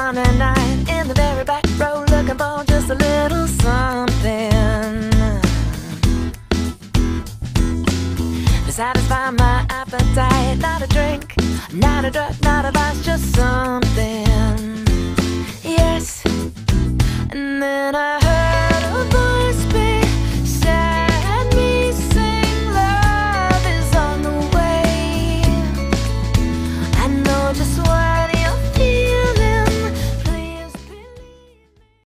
Sunday night in the very back row, looking for just a little something to satisfy my appetite. Not a drink, not a drug, not a vice, just something. Yes, and then I